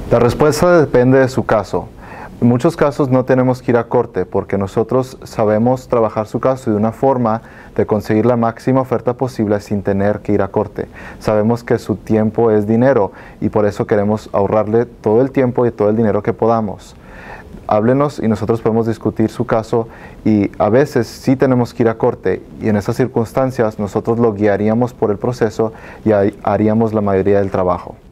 La respuesta depende de su caso. En muchos casos no tenemos que ir a corte porque nosotros sabemos trabajar su caso de una forma de conseguir la máxima oferta posible sin tener que ir a corte. Sabemos que su tiempo es dinero y por eso queremos ahorrarle todo el tiempo y todo el dinero que podamos. Háblenos y nosotros podemos discutir su caso y a veces sí tenemos que ir a corte y en esas circunstancias nosotros lo guiaríamos por el proceso y haríamos la mayoría del trabajo.